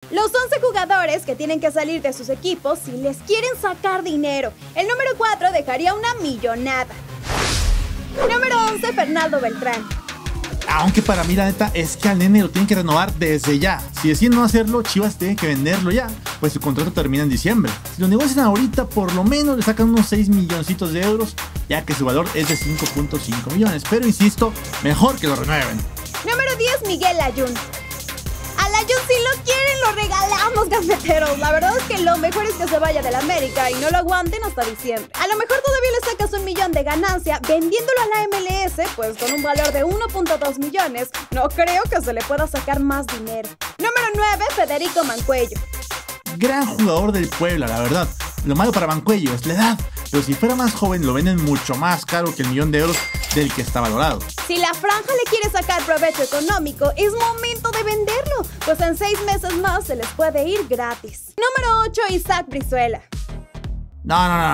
Los 11 jugadores que tienen que salir de sus equipos si les quieren sacar dinero. El número 4 dejaría una millonada. Número 11, Fernando Beltrán. Aunque para mí la neta es que al nene lo tienen que renovar desde ya. Si deciden no hacerlo, Chivas tiene que venderlo ya, pues su contrato termina en diciembre. Si lo negocian ahorita, por lo menos le sacan unos 6 milloncitos de euros, ya que su valor es de 5.5 millones. Pero insisto, mejor que lo renueven. Número 10, Miguel Layún. A Layún si lo quieren lo regalamos, gambeteros. La verdad es que lo mejor es que se vaya del América y no lo aguanten hasta diciembre. A lo mejor todavía le sacas 1 millón de ganancia vendiéndolo a la MLS, pues con un valor de 1.2 millones, no creo que se le pueda sacar más dinero. Número 9, Federico Mancuello. Gran jugador del Puebla, la verdad. Lo malo para Mancuello es la edad, pero si fuera más joven lo venden mucho más caro que el millón de euros del que está valorado. Si la franja le quiere sacar provecho económico, es momento de venderlo, pues en 6 meses más se les puede ir gratis. Número 8, Isaac Brizuela. No.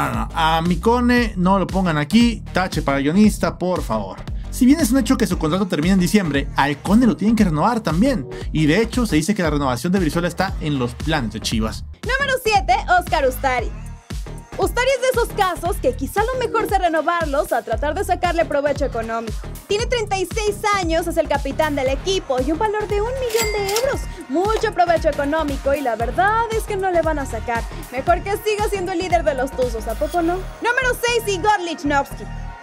A mi Cone no lo pongan aquí. Tache para guionista, por favor. Si bien es un hecho que su contrato termina en diciembre, al Cone lo tienen que renovar también. Y de hecho se dice que la renovación de Brizuela está en los planes de Chivas. Número 7, Óscar Ustari. Ustari es de esos casos que quizá lo mejor sea renovarlos a tratar de sacarle provecho económico. Tiene 36 años, es el capitán del equipo y un valor de 1 millón de euros. Mucho provecho económico y la verdad es que no le van a sacar. Mejor que siga siendo el líder de los Tuzos, ¿a poco no? Número 6, Igor Lichnowsky.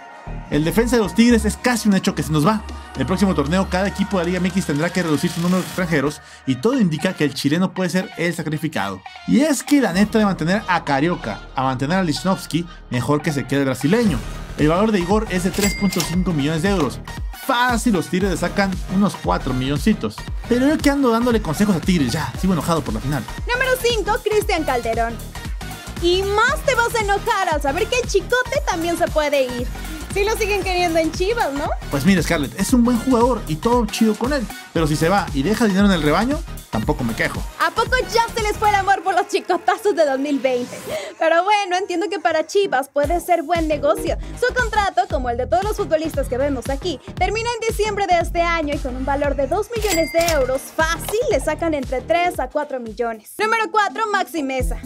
El defensa de los Tigres es casi un hecho que se nos va. El próximo torneo cada equipo de la Liga MX tendrá que reducir su número de extranjeros y todo indica que el chileno puede ser el sacrificado. Y es que la neta de mantener a Carioca a mantener a Lichnowsky, mejor que se quede el brasileño. El valor de Igor es de 3.5 millones de euros. Fácil, los Tigres le sacan unos 4 milloncitos. Pero yo que ando dándole consejos a Tigres ya, sigo enojado por la final. Número 5, Cristian Calderón. Y más te vas a enojar al saber que el Chicote también se puede ir. Sí lo siguen queriendo en Chivas, ¿no? Pues mira, Scarlett, es un buen jugador y todo chido con él. Pero si se va y deja dinero en el rebaño, tampoco me quejo. ¿A poco ya se les fue el amor por los chicotazos de 2020? Pero bueno, entiendo que para Chivas puede ser buen negocio. Su contrato, como el de todos los futbolistas que vemos aquí, termina en diciembre de este año y con un valor de 2 millones de euros, fácil le sacan entre 3 a 4 millones. Número 4, Maxi Meza.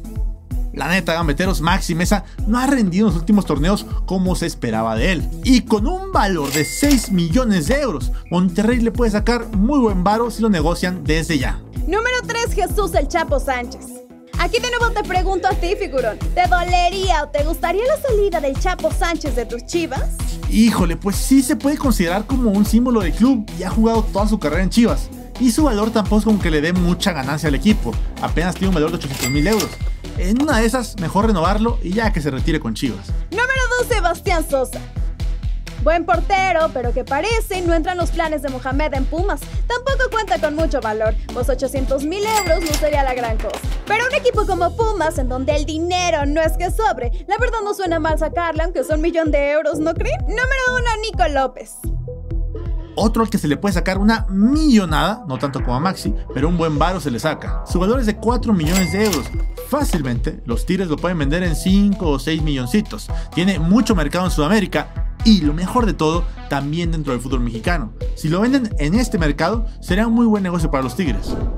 La neta, gambeteros, Maxi Meza no ha rendido en los últimos torneos como se esperaba de él. Y con un valor de 6 millones de euros, Monterrey le puede sacar muy buen varo si lo negocian desde ya. Número 3, Jesús el Chapo Sánchez. Aquí de nuevo te pregunto a ti, figurón, ¿te dolería o te gustaría la salida del Chapo Sánchez de tus Chivas? Híjole, pues sí se puede considerar como un símbolo del club y ha jugado toda su carrera en Chivas. Y su valor tampoco es como que le dé mucha ganancia al equipo, apenas tiene un valor de 800,000 euros. En una de esas, mejor renovarlo y ya que se retire con Chivas. Número 2, Sebastián Sosa. Buen portero, pero que parece no entra en los planes de Mohamed en Pumas. Tampoco cuenta con mucho valor, pues 800,000 euros no sería la gran cosa. Pero un equipo como Pumas, en donde el dinero no es que sobre, la verdad no suena mal sacarle, aunque son 1 millón de euros, ¿no creen? Número 1, Nico López. Otro al que se le puede sacar una millonada, no tanto como a Maxi, pero un buen varo se le saca. Su valor es de 4 millones de euros. Fácilmente, los Tigres lo pueden vender en 5 o 6 milloncitos. Tiene mucho mercado en Sudamérica y, lo mejor de todo, también dentro del fútbol mexicano. Si lo venden en este mercado, será un muy buen negocio para los Tigres.